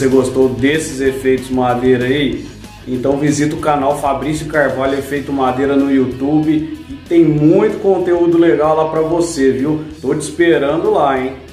gostou desses efeitos madeira aí, então visita o canal Fabriccio Carvalho Efeito Madeira no YouTube, e tem muito conteúdo legal lá pra você, viu? Tô te esperando lá, hein?